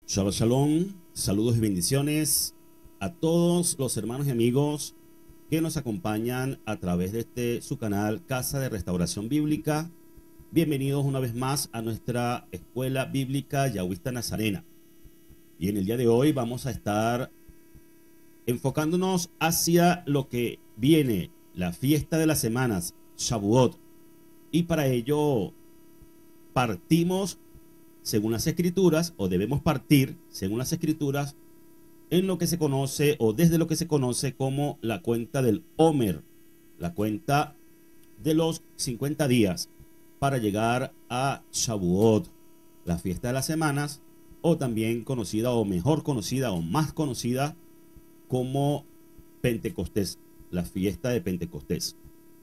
Shabbat Shalom, saludos y bendiciones a todos los hermanos y amigos que nos acompañan a través de su canal Casa de Restauración Bíblica. Bienvenidos una vez más a nuestra escuela bíblica Yahwista Nazarena. Y en el día de hoy vamos a estar enfocándonos hacia lo que viene, la fiesta de las semanas, Shavuot. Y para ello partimos según las escrituras, o debemos partir según las escrituras, en lo que se conoce o desde lo que se conoce como la cuenta del Omer, la cuenta de los 50 días para llegar a Shavuot, la fiesta de las semanas, o también conocida o mejor conocida o más conocida como Pentecostés, la fiesta de Pentecostés.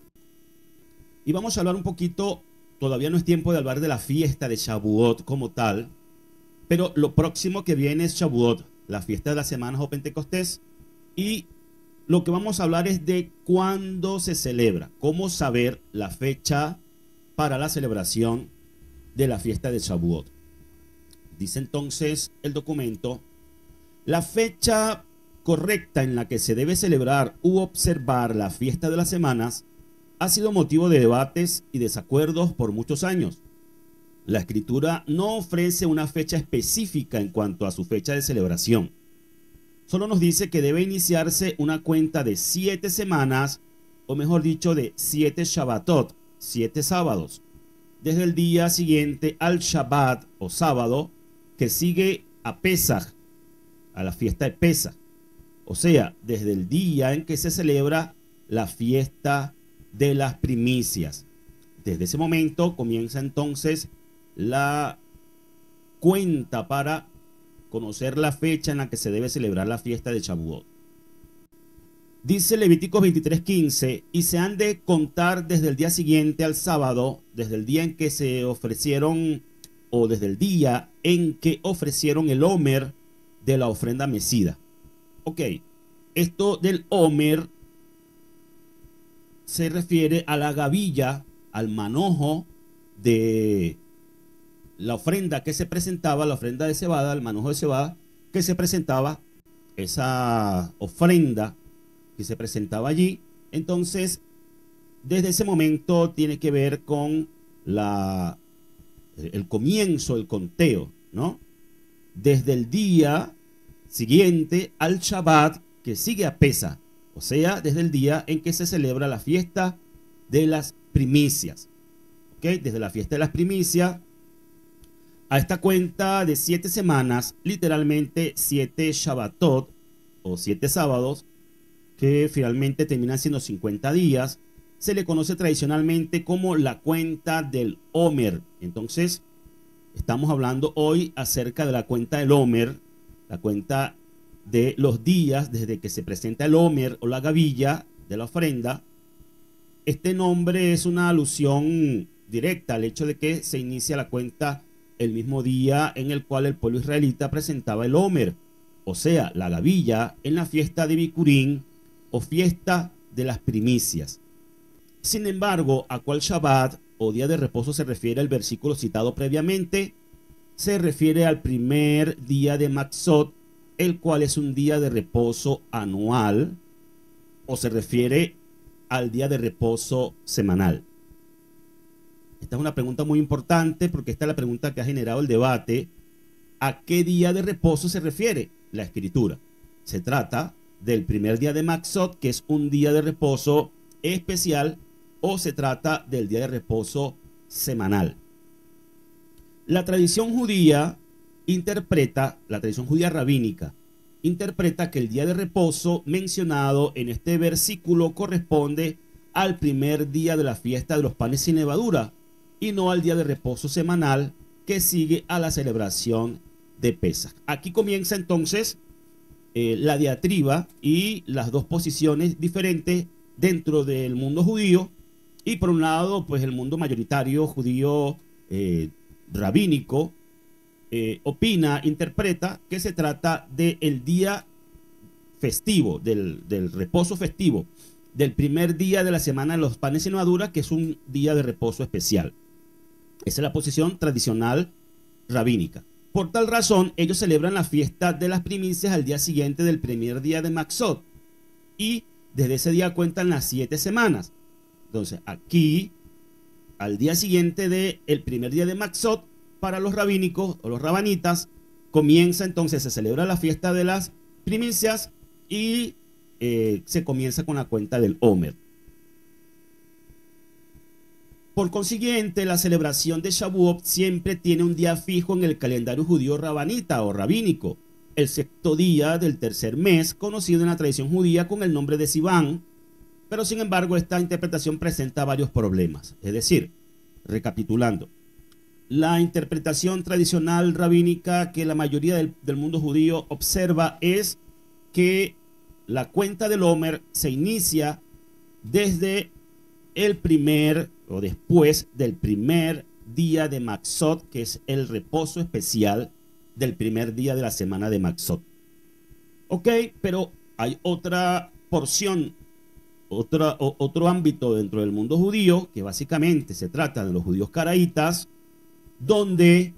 Y vamos a hablar un poquito. Todavía no es tiempo de hablar de la fiesta de Shavuot como tal, pero lo próximo que viene es Shavuot, la fiesta de las semanas o Pentecostés, y lo que vamos a hablar es de cuándo se celebra, cómo saber la fecha para la celebración de la fiesta de Shavuot. Dice entonces el documento: la fecha correcta en la que se debe celebrar u observar la fiesta de las semanas ha sido motivo de debates y desacuerdos por muchos años. La escritura no ofrece una fecha específica en cuanto a su fecha de celebración. Solo nos dice que debe iniciarse una cuenta de 7 semanas, o mejor dicho, de 7 Shabbatot, 7 sábados, desde el día siguiente al Shabbat o sábado que sigue a Pesaj, a la fiesta de Pesaj. O sea, desde el día en que se celebra la fiesta de las primicias. Desde ese momento comienza entonces la cuenta para conocer la fecha en la que se debe celebrar la fiesta de Shavuot. Dice Levíticos 23:15: y se han de contar desde el día siguiente al sábado, desde el día en que se ofrecieron, o desde el día en que ofrecieron el Omer de la ofrenda mecida. Ok, esto del Omer se refiere a la gavilla, al manojo de la ofrenda que se presentaba, la ofrenda de cebada, el manojo de cebada que se presentaba, esa ofrenda que se presentaba allí. Entonces, desde ese momento tiene que ver con el comienzo, el conteo, ¿no? Desde el día siguiente al Shabbat que sigue a Pesaj. O sea, desde el día en que se celebra la fiesta de las primicias. ¿Okay? Desde la fiesta de las primicias a esta cuenta de 7 semanas, literalmente 7 Shabbatot o 7 sábados, que finalmente terminan siendo 50 días, se le conoce tradicionalmente como la cuenta del Omer. Entonces, estamos hablando hoy acerca de la cuenta del Omer, la cuenta de los días desde que se presenta el Omer o la gavilla de la ofrenda. Este nombre es una alusión directa al hecho de que se inicia la cuenta el mismo día en el cual el pueblo israelita presentaba el Omer, o sea, la gavilla, en la fiesta de Bikurim o fiesta de las primicias. Sin embargo, ¿a cuál Shabbat o día de reposo se refiere el versículo citado previamente? Se refiere al primer día de Matzot, el cual es un día de reposo anual, o se refiere al día de reposo semanal. Esta es una pregunta muy importante porque esta es la pregunta que ha generado el debate. ¿A qué día de reposo se refiere la escritura? ¿Se trata del primer día de Matzot, que es un día de reposo especial, o se trata del día de reposo semanal? La tradición judía la tradición judía rabínica interpreta que el día de reposo mencionado en este versículo corresponde al primer día de la fiesta de los panes sin levadura y no al día de reposo semanal que sigue a la celebración de Pesaj. Aquí comienza entonces la diatriba y las dos posiciones diferentes dentro del mundo judío, y por un lado pues el mundo mayoritario judío rabínico interpreta que se trata del día festivo, del reposo festivo, del primer día de la semana de los panes sin levadura, que es un día de reposo especial. Esa es la posición tradicional rabínica. Por tal razón, ellos celebran la fiesta de las primicias al día siguiente del primer día de Matzot. Y desde ese día cuentan las 7 semanas. Entonces, aquí, al día siguiente del primer día de Matzot, para los rabínicos o los rabanitas, comienza entonces, se celebra la fiesta de las primicias y se comienza con la cuenta del Omer. Por consiguiente, la celebración de Shavuot siempre tiene un día fijo en el calendario judío rabanita o rabínico, el sexto día del tercer mes, conocido en la tradición judía con el nombre de Sivan, pero sin embargo esta interpretación presenta varios problemas. Es decir, recapitulando, la interpretación tradicional rabínica que la mayoría del mundo judío observa es que la cuenta del Omer se inicia desde el primer o después del primer día de Matzot, que es el reposo especial del primer día de la semana de Matzot. Ok, pero hay otra porción, otro ámbito dentro del mundo judío, que básicamente se trata de los judíos caraítas, donde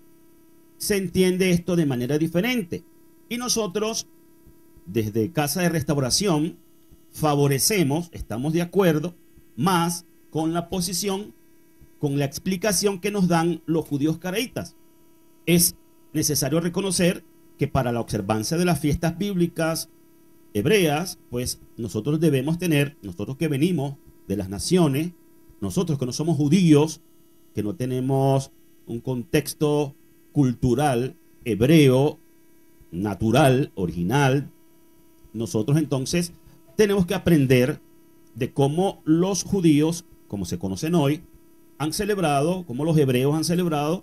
se entiende esto de manera diferente. Y nosotros, desde Casa de Restauración, favorecemos, estamos de acuerdo, más con la posición, con la explicación que nos dan los judíos caraítas. Es necesario reconocer que para la observancia de las fiestas bíblicas hebreas, pues nosotros debemos tener, nosotros que venimos de las naciones, nosotros que no somos judíos, que no tenemos un contexto cultural hebreo, natural, original, nosotros entonces tenemos que aprender de cómo los judíos, como se conocen hoy, han celebrado, cómo los hebreos han celebrado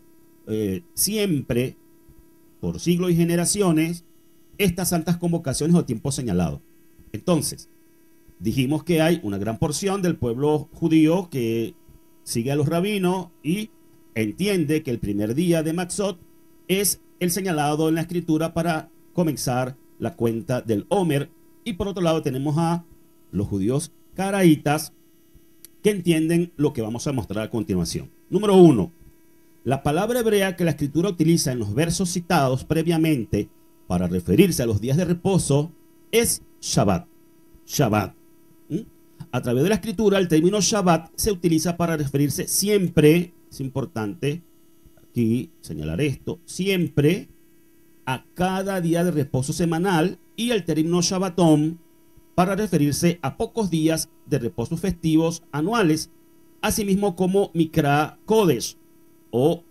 siempre, por siglos y generaciones, estas santas convocaciones o tiempos señalados. Entonces, dijimos que hay una gran porción del pueblo judío que sigue a los rabinos y entiende que el primer día de Matzot es el señalado en la escritura para comenzar la cuenta del Omer. Y por otro lado tenemos a los judíos caraítas que entienden lo que vamos a mostrar a continuación. Número 1. La palabra hebrea que la escritura utiliza en los versos citados previamente para referirse a los días de reposo es Shabbat. Shabbat. A través de la escritura, el término Shabbat se utiliza para referirse siempre, es importante aquí señalar esto, siempre a cada día de reposo semanal, y el término Shabbatón para referirse a pocos días de reposo festivos anuales, asimismo como Mikra Kodesh o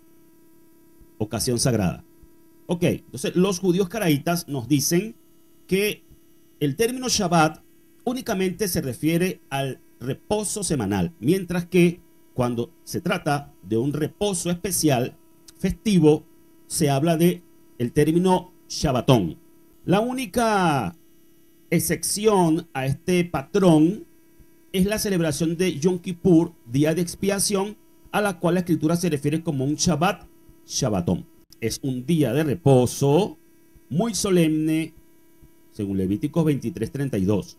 ocasión sagrada. Ok, entonces los judíos caraítas nos dicen que el término Shabbat únicamente se refiere al reposo semanal, mientras que cuando se trata de un reposo especial festivo, se habla de el término Shabbatón. La única excepción a este patrón es la celebración de Yom Kippur, día de expiación, a la cual la escritura se refiere como un Shabbat, Shabbatón. Es un día de reposo muy solemne, según Levíticos 23:32.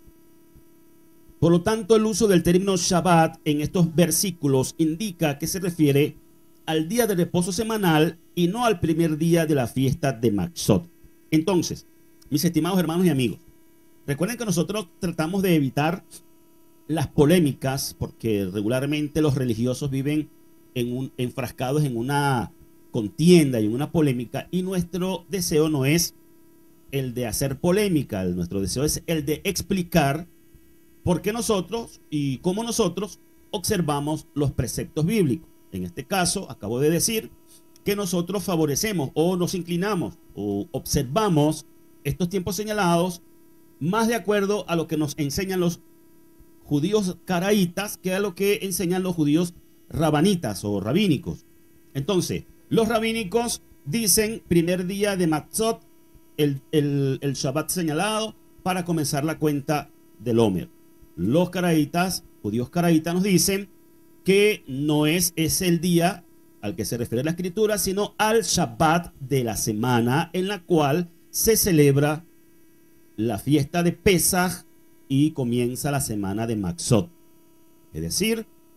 Por lo tanto, el uso del término Shabbat en estos versículos indica que se refiere al día de reposo semanal y no al primer día de la fiesta de Matzot. Entonces, mis estimados hermanos y amigos, recuerden que nosotros tratamos de evitar las polémicas porque regularmente los religiosos viven enfrascados en una contienda y en una polémica, y nuestro deseo no es el de hacer polémica, nuestro deseo es el de explicar por qué nosotros y cómo nosotros observamos los preceptos bíblicos. En este caso, acabo de decir que nosotros favorecemos o nos inclinamos o observamos estos tiempos señalados más de acuerdo a lo que nos enseñan los judíos caraítas que a lo que enseñan los judíos rabanitas o rabínicos. Entonces, los rabínicos dicen primer día de Matzot, el Shabbat señalado para comenzar la cuenta del Omer. Los caraítas, judíos caraítas, nos dicen que no es el día al que se refiere la escritura, sino al Shabbat de la semana en la cual se celebra la fiesta de Pesaj y comienza la semana de Matzot. Es decir,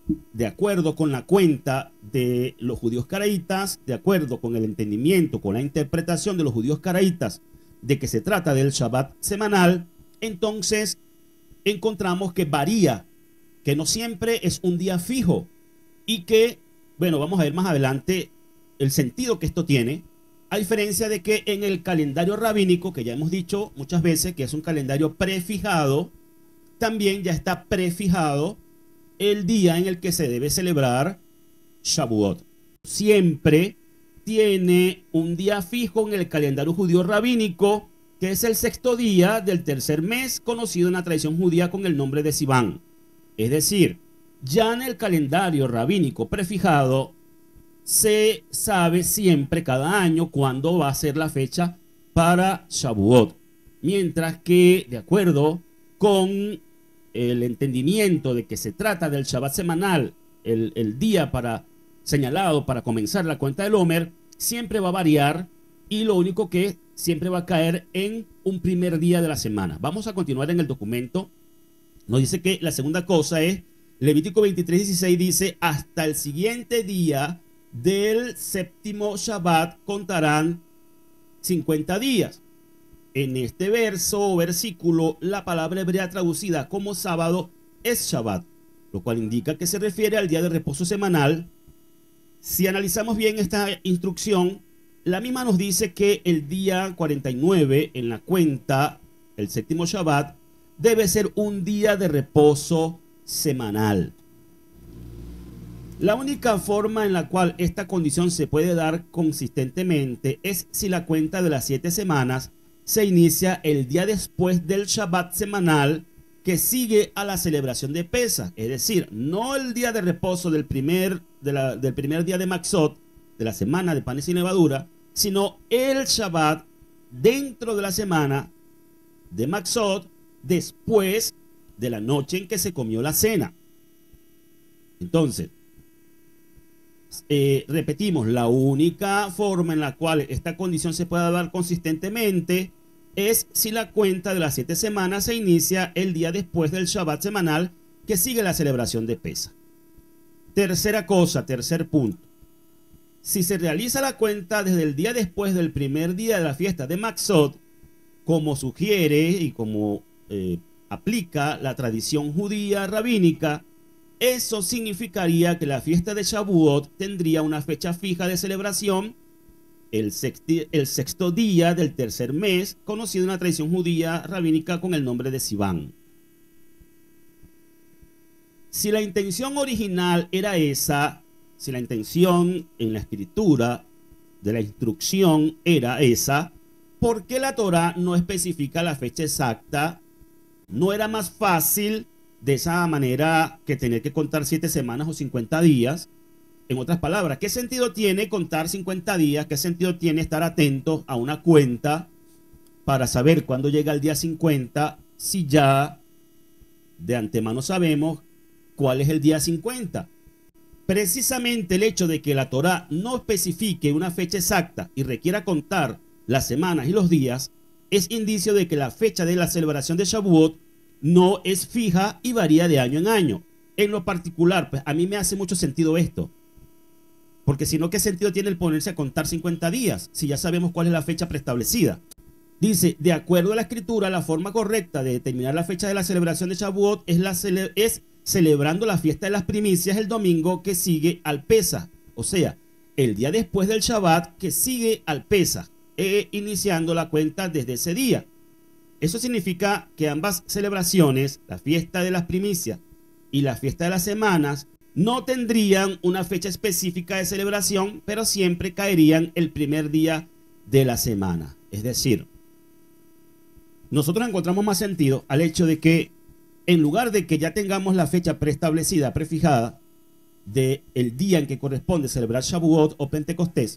de acuerdo con la cuenta de los judíos caraítas, de acuerdo con el entendimiento, con la interpretación de los judíos caraítas de que se trata del Shabbat semanal, entonces encontramos que varía, que no siempre es un día fijo y que, bueno, vamos a ver más adelante el sentido que esto tiene, a diferencia de que en el calendario rabínico, que ya hemos dicho muchas veces que es un calendario prefijado, también ya está prefijado el día en el que se debe celebrar Shavuot. Siempre tiene un día fijo en el calendario judío rabínico, que es el sexto día del tercer mes, conocido en la tradición judía con el nombre de Sivan. Es decir, ya en el calendario rabínico prefijado se sabe siempre cada año cuándo va a ser la fecha para Shavuot. Mientras que, de acuerdo con el entendimiento de que se trata del Shabbat semanal, el día señalado para comenzar la cuenta del Omer, siempre va a variar y lo único que siempre va a caer en un primer día de la semana. Vamos a continuar en el documento. Nos dice que la segunda cosa es, Levítico 23:16 dice, hasta el siguiente día del séptimo Shabbat contarán 50 días. En este verso o versículo, la palabra hebrea traducida como sábado es Shabbat, lo cual indica que se refiere al día de reposo semanal. Si analizamos bien esta instrucción, la misma nos dice que el día 49 en la cuenta, el séptimo Shabbat, debe ser un día de reposo semanal. La única forma en la cual esta condición se puede dar consistentemente es si la cuenta de las 7 semanas se inicia el día después del Shabbat semanal que sigue a la celebración de Pesaj, es decir, no el día de reposo del primer día de Matzot, de la semana de panes sin levadura, sino el Shabbat dentro de la semana de Matzot, después de la noche en que se comió la cena. Entonces, repetimos, la única forma en la cual esta condición se pueda dar consistentemente es si la cuenta de las 7 semanas se inicia el día después del Shabbat semanal que sigue la celebración de Pesaj. Tercera cosa, tercer punto. Si se realiza la cuenta desde el día después del primer día de la fiesta de Matzot, como sugiere y como aplica la tradición judía rabínica, eso significaría que la fiesta de Shavuot tendría una fecha fija de celebración, el sexto día del tercer mes, conocido en la tradición judía rabínica con el nombre de Sivan. Si la intención original era esa, si la intención en la escritura de la instrucción era esa, ¿por qué la Torá no especifica la fecha exacta? ¿No era más fácil de esa manera que tener que contar 7 semanas o 50 días? En otras palabras, ¿qué sentido tiene contar 50 días? ¿Qué sentido tiene estar atento a una cuenta para saber cuándo llega el día 50 si ya de antemano sabemos cuál es el día 50? Precisamente el hecho de que la Torá no especifique una fecha exacta y requiera contar las semanas y los días es indicio de que la fecha de la celebración de Shavuot no es fija y varía de año en año. En lo particular, pues a mí me hace mucho sentido esto. Porque si no, ¿qué sentido tiene el ponerse a contar 50 días si ya sabemos cuál es la fecha preestablecida? Dice, de acuerdo a la escritura, la forma correcta de determinar la fecha de la celebración de Shavuot es celebrando la fiesta de las primicias el domingo que sigue al Pesaj. O sea, el día después del Shabbat que sigue al Pesaj, iniciando la cuenta desde ese día. Eso significa que ambas celebraciones, la fiesta de las primicias y la fiesta de las semanas, no tendrían una fecha específica de celebración, pero siempre caerían el primer día de la semana. Es decir, nosotros encontramos más sentido al hecho de que en lugar de que ya tengamos la fecha preestablecida, prefijada, del día en que corresponde celebrar Shavuot o Pentecostés,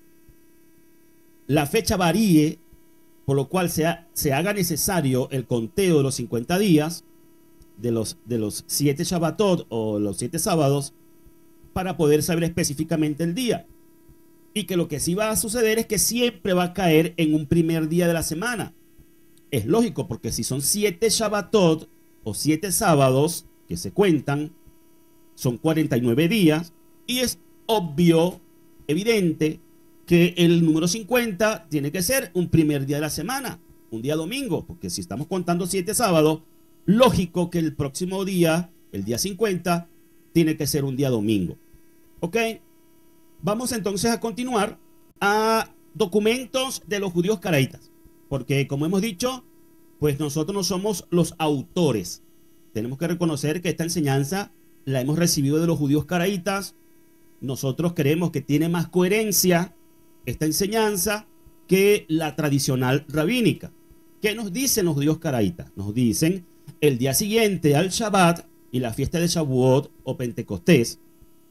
la fecha varíe, por lo cual se haga necesario el conteo de los 50 días, de los 7 Shabbatot o los 7 sábados, para poder saber específicamente el día. Y que lo que sí va a suceder es que siempre va a caer en un primer día de la semana. Es lógico, porque si son 7 Shabbatot o 7 sábados que se cuentan, son 49 días, y es obvio, evidente, que el número 50 tiene que ser un primer día de la semana, un día domingo, porque si estamos contando 7 sábados, lógico que el próximo día, el día 50, tiene que ser un día domingo. ¿Ok? Vamos entonces a continuar a documentos de los judíos caraítas, porque como hemos dicho, pues nosotros no somos los autores. Tenemos que reconocer que esta enseñanza la hemos recibido de los judíos caraítas. Nosotros creemos que tiene más coherencia esta enseñanza que la tradicional rabínica. ¿Qué nos dicen los judíos caraítas? Nos dicen el día siguiente al Shabbat y la fiesta de Shavuot o Pentecostés.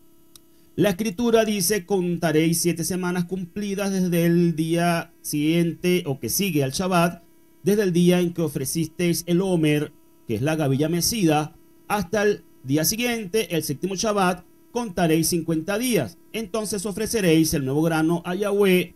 La escritura dice: contaréis 7 semanas cumplidas desde el día siguiente o que sigue al Shabbat, desde el día en que ofrecisteis el Omer, que es la gavilla mecida, hasta el día siguiente, el séptimo Shabbat, contaréis 50 días. Entonces ofreceréis el nuevo grano a Yahweh.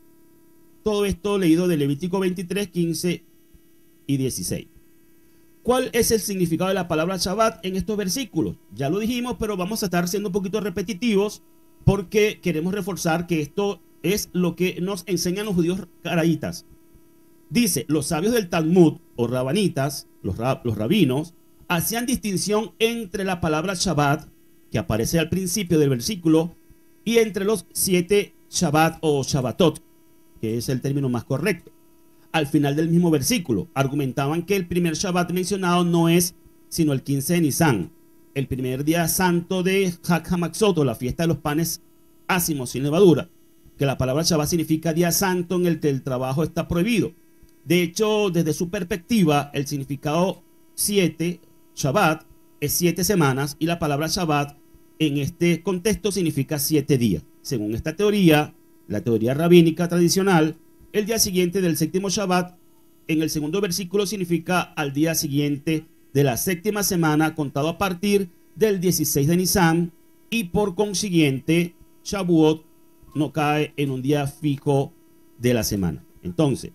Todo esto leído de Levítico 23, 15 y 16. ¿Cuál es el significado de la palabra Shabbat en estos versículos? Ya lo dijimos, pero vamos a estar siendo un poquito repetitivos porque queremos reforzar que esto es lo que nos enseñan los judíos caraítas. Dice: los sabios del Talmud o rabanitas, los rabinos, hacían distinción entre la palabra Shabbat, que aparece al principio del versículo, y entre los 7 Shabbat o Shabbatot, que es el término más correcto. Al final del mismo versículo, argumentaban que el primer Shabbat mencionado no es sino el 15 de Nisan, el primer día santo de Hag HaMatzot, o la fiesta de los panes ácimos sin levadura, que la palabra Shabbat significa día santo en el que el trabajo está prohibido. De hecho, desde su perspectiva, el significado 7, Shabbat, es 7 semanas, y la palabra Shabbat en este contexto significa 7 días. Según esta teoría, la teoría rabínica tradicional, el día siguiente del séptimo Shabbat, en el segundo versículo, significa al día siguiente de la séptima semana, contado a partir del 16 de Nisan, y por consiguiente, Shavuot no cae en un día fijo de la semana. Entonces,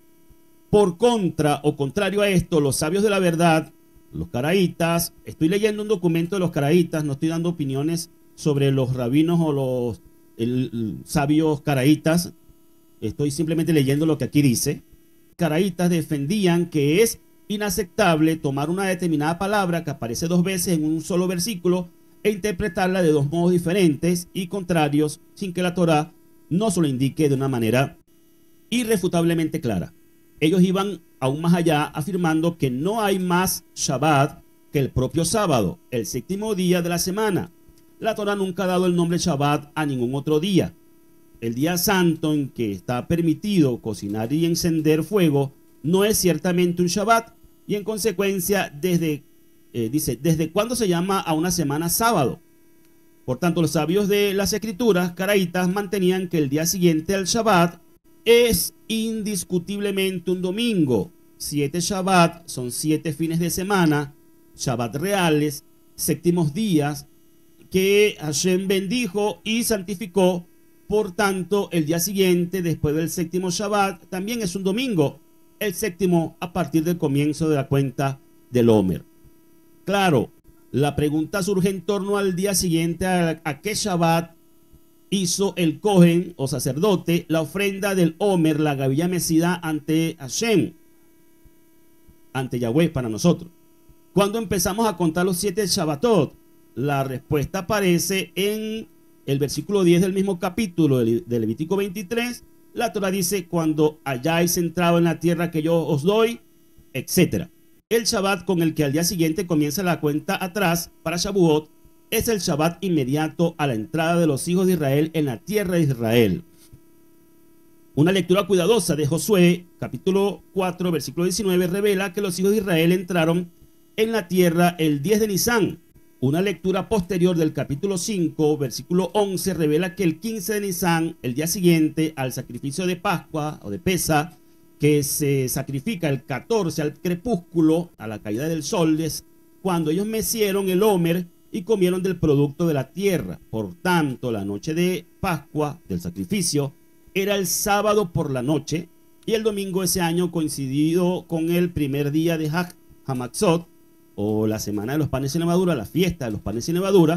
por contra o contrario a esto, los sabios de la verdad, los caraítas, estoy leyendo un documento de los caraítas, no estoy dando opiniones sobre los rabinos o los sabios caraítas, estoy simplemente leyendo lo que aquí dice. Caraítas defendían que es inaceptable tomar una determinada palabra que aparece 2 veces en un solo versículo e interpretarla de 2 modos diferentes y contrarios, sin que la Torá no se lo indique de una manera irrefutablemente clara. Ellos iban aún más allá, afirmando que no hay más Shabbat que el propio sábado, el séptimo día de la semana. La Torá nunca ha dado el nombre Shabbat a ningún otro día. El día santo en que está permitido cocinar y encender fuego no es ciertamente un Shabbat, y en consecuencia, ¿desde cuándo se llama a una semana sábado? Por tanto, los sabios de las escrituras caraítas mantenían que el día siguiente al Shabbat es indiscutiblemente un domingo. 7 Shabbat son 7 fines de semana, Shabbat reales, séptimos días, que Hashem bendijo y santificó. Por tanto, el día siguiente, después del séptimo Shabbat, también es un domingo, el séptimo a partir del comienzo de la cuenta del Omer. Claro, la pregunta surge en torno al día siguiente, a qué Shabbat hizo el Cohen o sacerdote la ofrenda del Omer, la gavilla mecida ante Hashem, ante Yahweh para nosotros. ¿Cuándo empezamos a contar los 7 Shabbatot? La respuesta aparece en el versículo 10 del mismo capítulo de Levítico 23. La Torah dice: cuando hayáis entrado en la tierra que yo os doy, etc. El Shabbat con el que al día siguiente comienza la cuenta atrás para Shavuot es el Shabbat inmediato a la entrada de los hijos de Israel en la tierra de Israel. Una lectura cuidadosa de Josué, capítulo 4, versículo 19, revela que los hijos de Israel entraron en la tierra el 10 de Nisan. Una lectura posterior del capítulo 5, versículo 11, revela que el 15 de Nisan, el día siguiente al sacrificio de Pascua o de Pesa, que se sacrifica el 14 al crepúsculo, a la caída del sol, es cuando ellos mecieron el Omer y comieron del producto de la tierra. Por tanto, la noche de Pascua, del sacrificio, era el sábado por la noche, y el domingo ese año coincidido con el primer día de Hag HaMatzot, o la semana de los panes sin levadura, la fiesta de los panes sin levadura,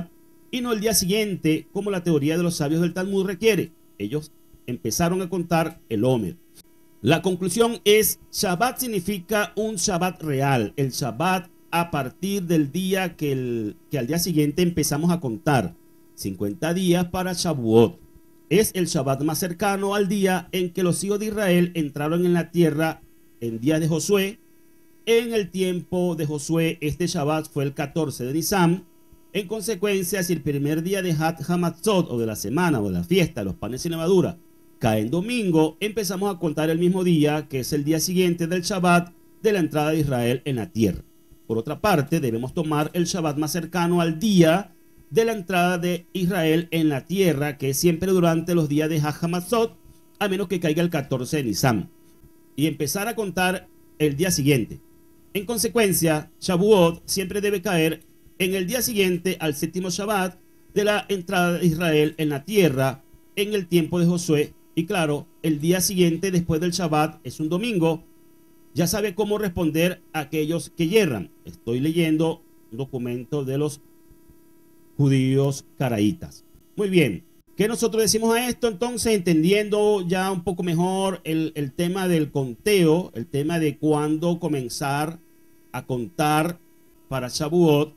y no el día siguiente, como la teoría de los sabios del Talmud requiere. Ellos empezaron a contar el Omer. La conclusión es, Shabbat significa un Shabbat real, el Shabbat a partir del día que al día siguiente empezamos a contar, 50 días para Shavuot. Es el Shabbat más cercano al día en que los hijos de Israel entraron en la tierra en día de Josué. En el tiempo de Josué, este Shabbat fue el 14 de Nisan. En consecuencia, si el primer día de Hat Hamatzot, o de la semana, o de la fiesta de los panes sin levadura, cae en domingo, empezamos a contar el mismo día, que es el día siguiente del Shabbat de la entrada de Israel en la tierra. Por otra parte, debemos tomar el Shabbat más cercano al día de la entrada de Israel en la tierra, que es siempre durante los días de Hat Hamatzot, a menos que caiga el 14 de Nisan, y empezar a contar el día siguiente. En consecuencia, Shavuot siempre debe caer en el día siguiente al séptimo Shabbat de la entrada de Israel en la tierra en el tiempo de Josué. Y claro, el día siguiente después del Shabbat es un domingo. Ya sabe cómo responder a aquellos que yerran. Estoy leyendo un documento de los judíos caraítas. Muy bien. ¿Qué nosotros decimos a esto? Entonces, entendiendo ya un poco mejor el tema del conteo, el tema de cuándo comenzar a contar para Shavuot,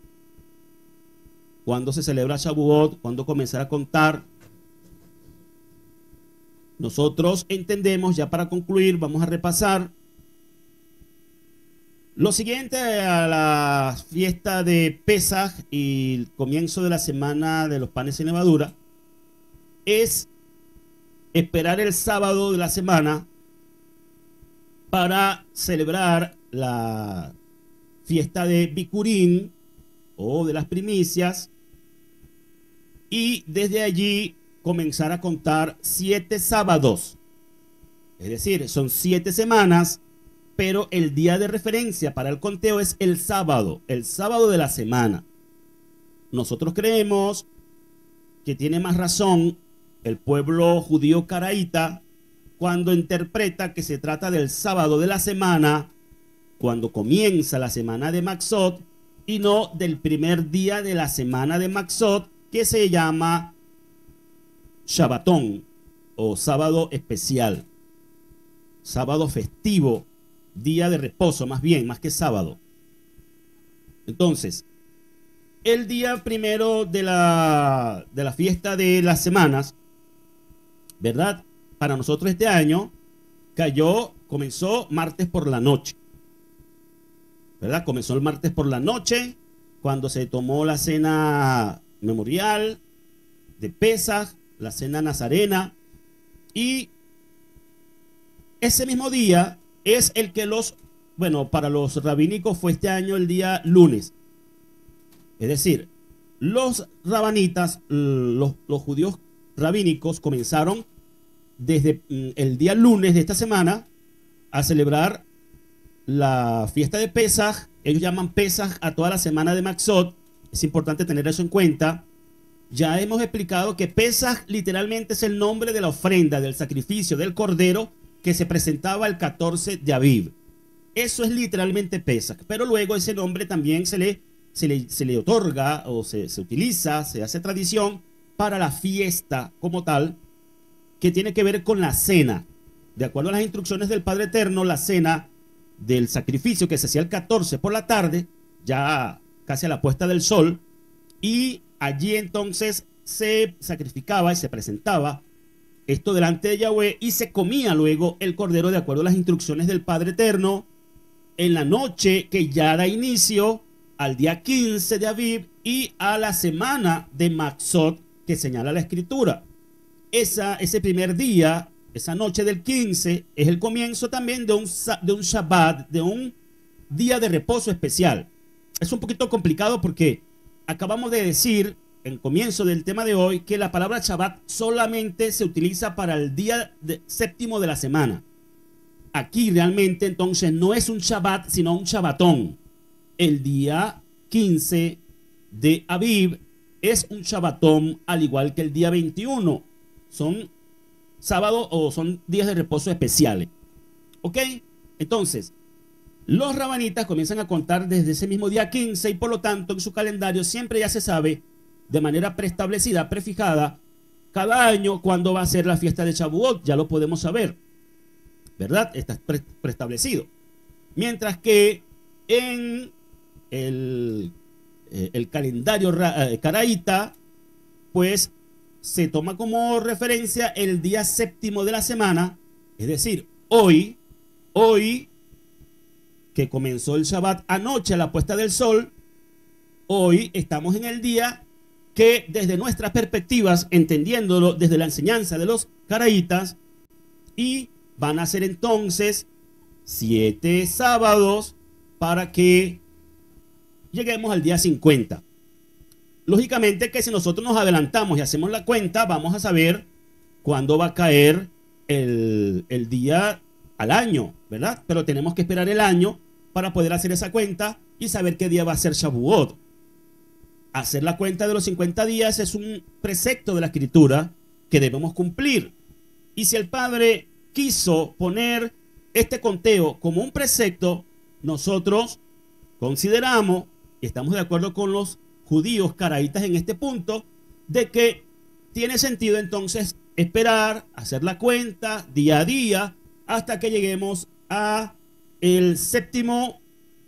cuándo se celebra Shavuot, cuándo comenzar a contar. Nosotros entendemos, ya para concluir, vamos a repasar lo siguiente a la fiesta de Pesaj y el comienzo de la semana de los panes sin levadura. Es esperar el sábado de la semana para celebrar la fiesta de Bikurim o de las primicias, y desde allí comenzar a contar 7 sábados. Es decir, son 7 semanas, pero el día de referencia para el conteo es el sábado de la semana. Nosotros creemos que tiene más razón el pueblo judío caraíta cuando interpreta que se trata del sábado de la semana, cuando comienza la semana de Matzot, y no del primer día de la semana de Matzot, que se llama Shabbatón o sábado especial, sábado festivo, día de reposo más bien, más que sábado. Entonces, el día primero de la fiesta de las semanas, ¿verdad? Para nosotros este año comenzó martes por la noche, ¿verdad? Comenzó el martes por la noche, cuando se tomó la cena memorial de Pesaj, la cena nazarena, y ese mismo día es el que para los rabínicos fue este año el día lunes. Es decir, los rabanitas, los judíos rabínicos comenzaron desde el día lunes de esta semana a celebrar la fiesta de Pesaj. Ellos llaman Pesaj a toda la semana de Matzot. Es importante tener eso en cuenta. Ya hemos explicado que Pesaj literalmente es el nombre de la ofrenda, del sacrificio del cordero que se presentaba el 14 de Aviv. Eso es literalmente Pesaj, pero luego ese nombre también se le otorga o se utiliza, se hace tradición para la fiesta como tal, que tiene que ver con la cena. De acuerdo a las instrucciones del Padre Eterno, la cena del sacrificio que se hacía el 14 por la tarde, ya casi a la puesta del sol, y allí entonces se sacrificaba y se presentaba esto delante de Yahweh, y se comía luego el cordero de acuerdo a las instrucciones del Padre Eterno en la noche que ya da inicio al día 15 de Aviv y a la semana de Matzot que señala la Escritura. Ese primer día, esa noche del 15, es el comienzo también de un Shabbat, de un día de reposo especial. Es un poquito complicado porque acabamos de decir en el comienzo del tema de hoy que la palabra Shabbat solamente se utiliza para el día séptimo de la semana. Aquí realmente entonces no es un Shabbat, sino un Shabbatón. El día 15 de Aviv es un Shabbatón, al igual que el día 21. Son sábados o son días de reposo especiales. ¿Ok? Entonces, los rabanitas comienzan a contar desde ese mismo día 15 y por lo tanto en su calendario siempre ya se sabe de manera preestablecida, prefijada, cada año cuándo va a ser la fiesta de Shavuot, ya lo podemos saber, ¿verdad? Está preestablecido. Mientras que en el calendario caraíta, pues se toma como referencia el día séptimo de la semana, es decir, hoy que comenzó el Shabbat anoche a la puesta del sol, hoy estamos en el día que desde nuestras perspectivas, entendiéndolo desde la enseñanza de los caraítas, y van a ser entonces 7 sábados para que lleguemos al día 50. Lógicamente que si nosotros nos adelantamos y hacemos la cuenta, vamos a saber cuándo va a caer el día al año, ¿verdad? Pero tenemos que esperar el año para poder hacer esa cuenta y saber qué día va a ser Shavuot. Hacer la cuenta de los 50 días es un precepto de la Escritura que debemos cumplir. Y si el Padre quiso poner este conteo como un precepto, nosotros consideramos, y estamos de acuerdo con los judíos caraítas en este punto, de que tiene sentido entonces esperar, hacer la cuenta día a día, hasta que lleguemos a el séptimo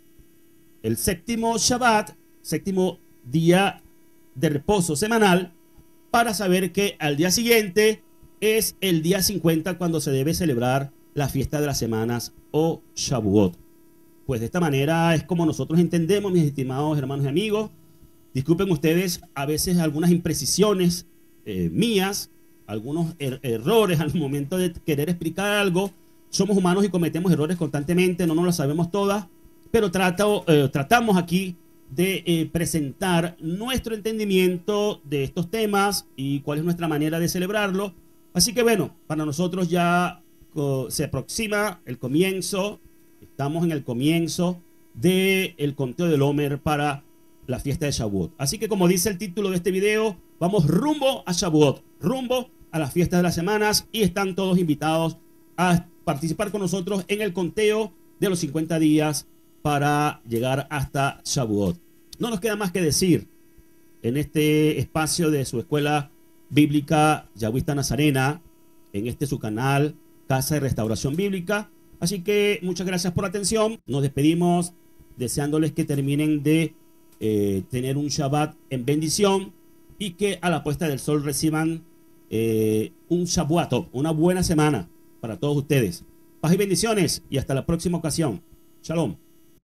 Shabbat, séptimo día de reposo semanal, para saber que al día siguiente es el día 50 cuando se debe celebrar la fiesta de las semanas o Shavuot. Pues de esta manera es como nosotros entendemos, mis estimados hermanos y amigos. Disculpen ustedes a veces algunas imprecisiones mías, algunos errores al momento de querer explicar algo. Somos humanos y cometemos errores constantemente, no nos lo sabemos todas, pero tratamos aquí de presentar nuestro entendimiento de estos temas y cuál es nuestra manera de celebrarlo. Así que bueno, para nosotros ya se aproxima el comienzo, estamos en el comienzo del conteo del Omer para la fiesta de Shavuot. Así que como dice el título de este video, vamos rumbo a Shavuot, rumbo a la fiesta de las semanas, y están todos invitados a participar con nosotros en el conteo de los 50 días para llegar hasta Shavuot. No nos queda más que decir en este espacio de su escuela bíblica Yahwista Nazarena, en este su canal Casa de Restauración Bíblica. Así que muchas gracias por la atención. Nos despedimos deseándoles que terminen de tener un Shabbat en bendición y que a la puesta del sol reciban un Shavuot, una buena semana para todos ustedes. Paz y bendiciones y hasta la próxima ocasión. Shalom.